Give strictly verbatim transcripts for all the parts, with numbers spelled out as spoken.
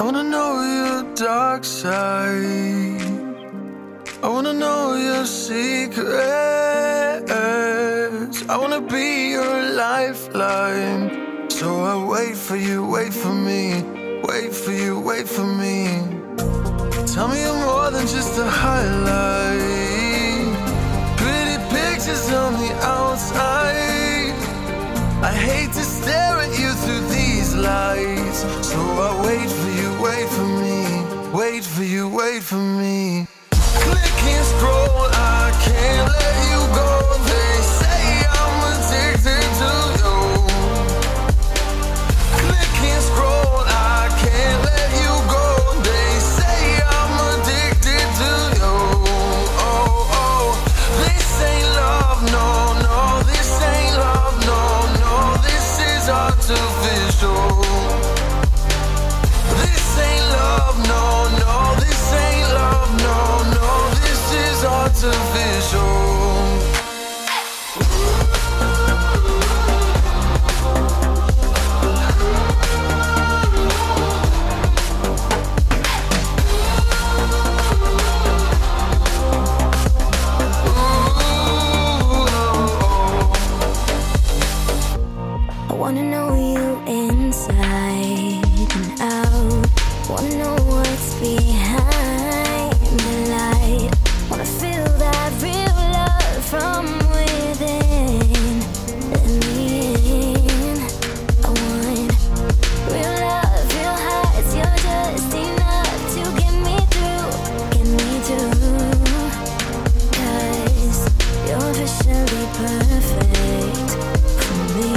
I wanna know your dark side. I wanna know your secrets. I wanna be your lifeline. So I wait for you, wait for me. Wait for you, wait for me. Tell me you're more than just a highlight. Pretty pictures on the outside. I hate to stare at you through these lights. So I wait for you, wait for me. Wait for you, wait for me. Click and scroll, I can't let you go. They say I'm addicted to you. Click and scroll, I can't let you go. They say I'm addicted to you. Oh, oh, this ain't love, no, no. This ain't love, no, no. This is artificial. This ain't love, no, no. This ain't love, no, no. This is artificial. I wanna know you inside and out. Wanna know what's behind the light. Wanna feel that real love from within. Let me in. I want real love, real hearts. You're just enough to get me through, get me through. 'Cause you're officially perfect for me.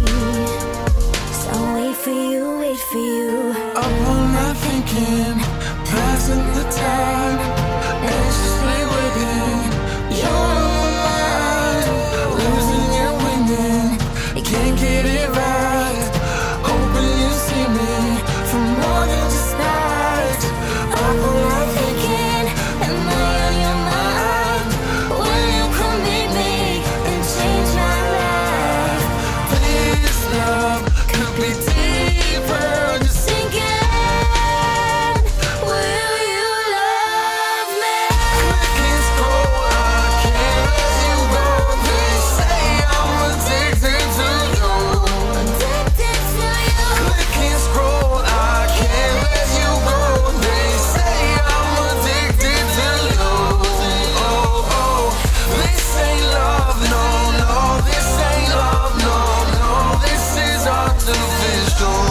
So wait for you, wait for you. Up all night thinking, passing the time, anxiously waiting. You're on my mind, losing and winning. You can't get it right. Hoping you see me for more than just night. Up all night thinking, am I on your mind? Will you come meet me and change my life? This love could be deeper. Just Thinking, will you love me? click and scroll, I can't let you go. They say I'm addicted to you. Addicted to you. Click and scroll, I can't let you go. They say I'm addicted to you. Oh, oh, this ain't love, no, no. This ain't love, no, no. This is artificial.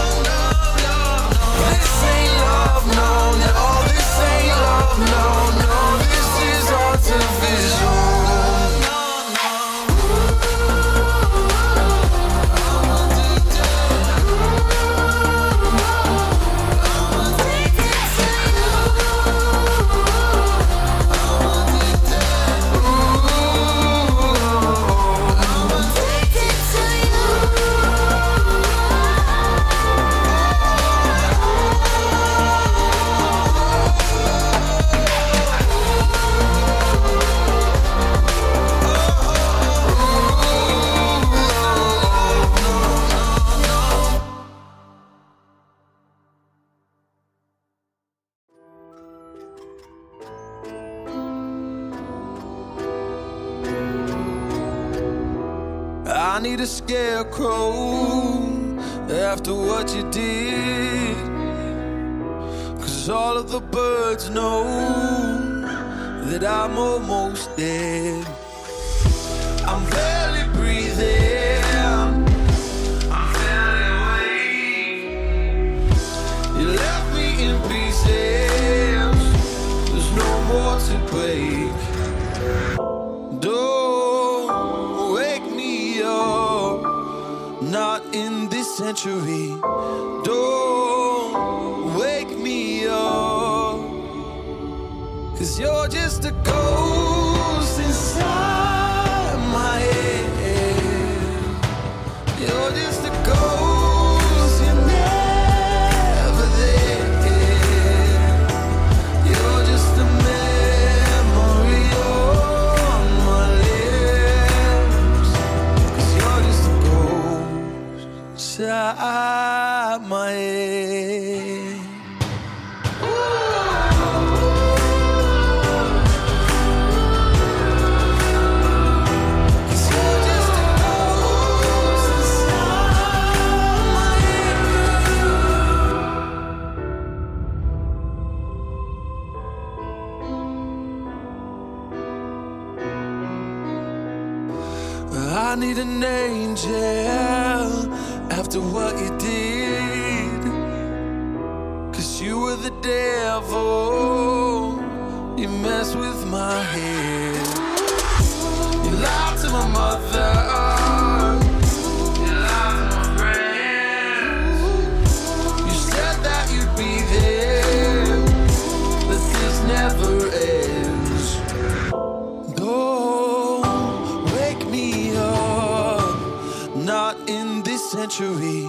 This ain't love, no, no. This ain't love, no, no. This is artificial. I need a scarecrow after what you did. 'Cause all of the birds know that I'm almost dead. I'm barely breathing. I'm barely awake. You left me in pieces. There's no more to break. Don't wake me up, not in this century. Don't wake me up, 'cause you're just a ghost inside my head. You're just a ghost, you're never there. You're just a memory on my lips. 'Cause you're just a ghost inside my head. an angel after what you did. Cause you were the devil, you messed with my head. You lied to my mother, you lied to my friends. You said that you'd be there, but this never ends. Don't wake me up, not in this century.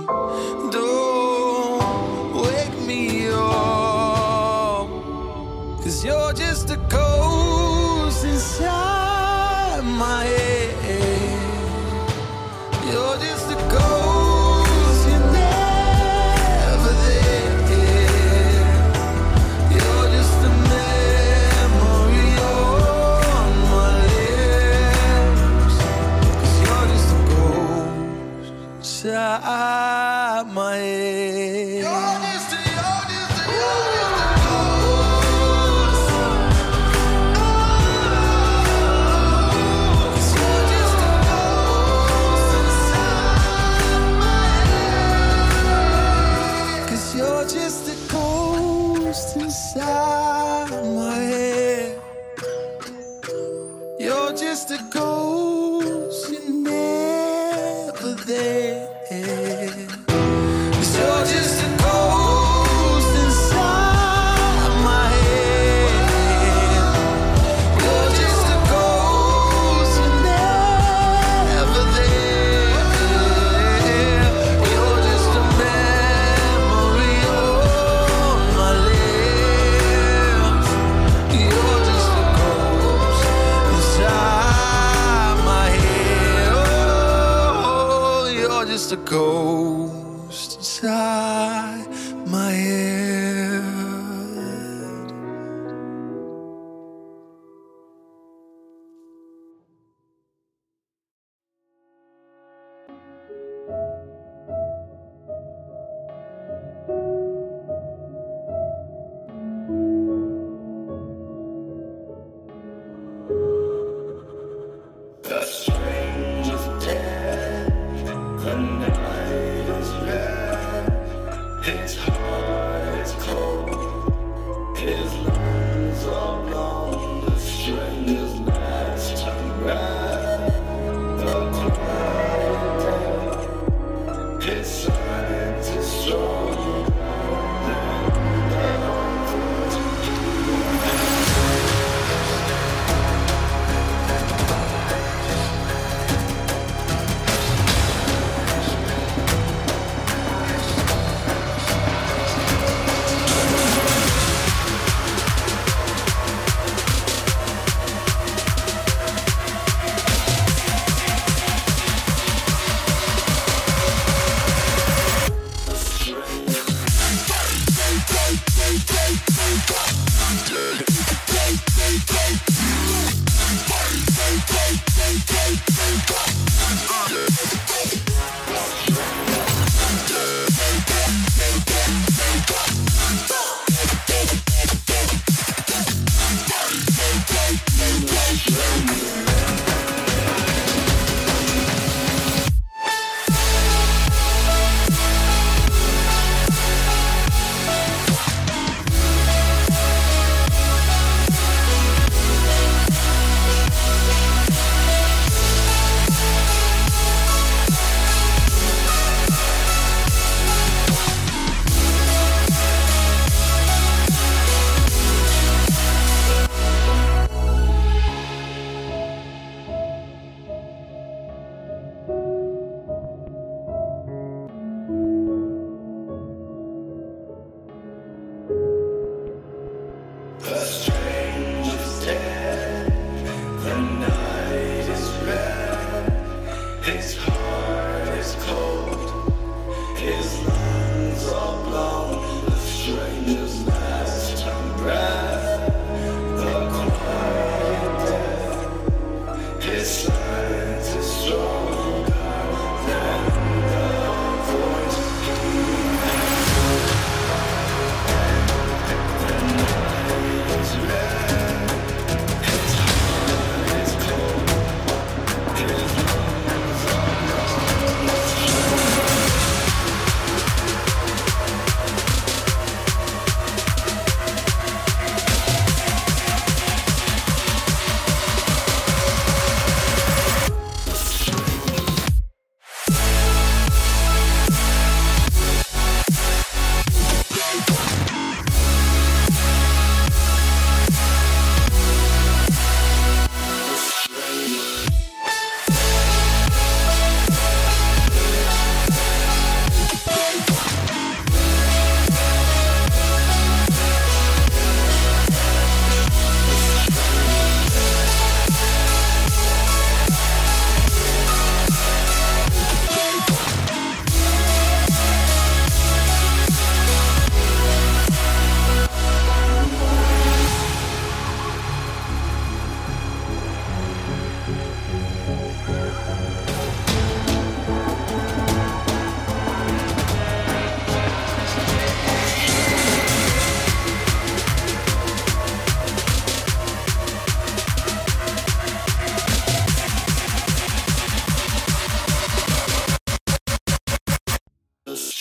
Don't wake me up, cause you're just a ghost inside my head. You're just a ghost, you're never there. You're just a memory on my lips. Cause you're just a ghost inside my head. You're just a, you're just a, you're just a ghost. Cause you're just a ghost inside my head. Cause you're just a ghost inside my head. You're just a ghost, you're never there. Cause you're just a ghost inside my head. You're just a ghost, you're never there. You're just a memory on my lips. You're just a ghost inside my head. Oh, you're just a ghost inside my head. The strange is dead, the night is red, his heart is cold, his lungs are blown, the string is last to red, the cloud dead, his silence is strong. The string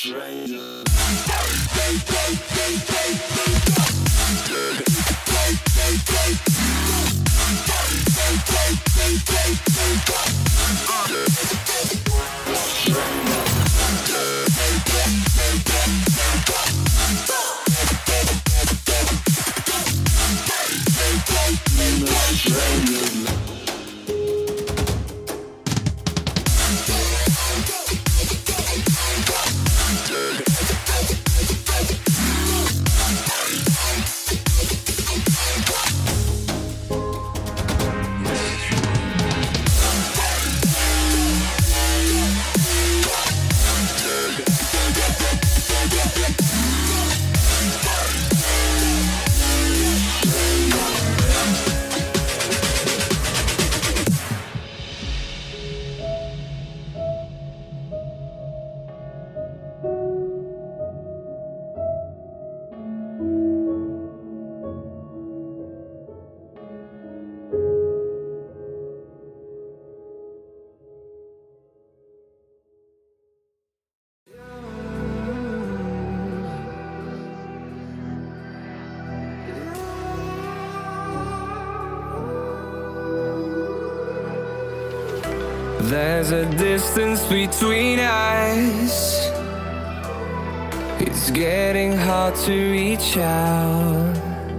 strangers. There's a distance between us. It's getting hard to reach out.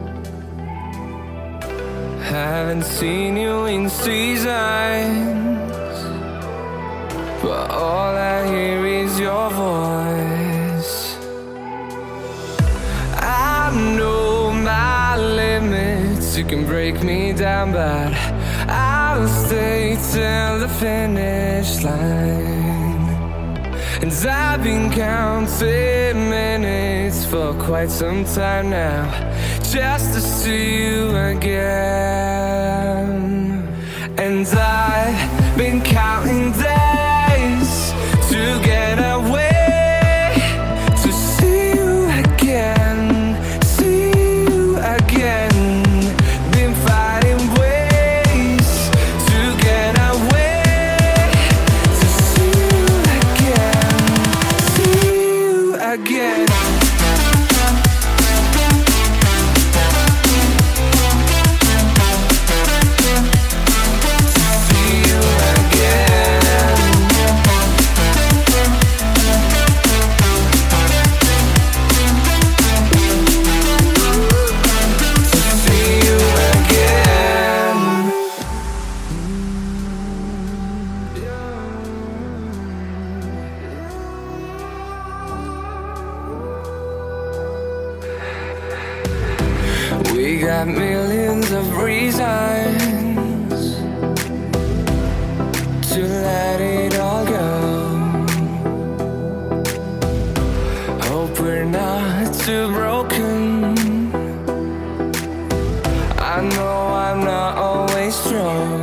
Haven't seen you in seasons, but all I hear is your voice. I know my limits, you can break me down, but I'll stay till the finish line. And I've been counting minutes for quite some time now, just to see you again. And I've been counting days to get away, to see you again, see you again. Been fighting ways to get away, to see you again, see you again. We got millions of reasons to let it all go. Hope we're not too broken. I know I'm not always strong.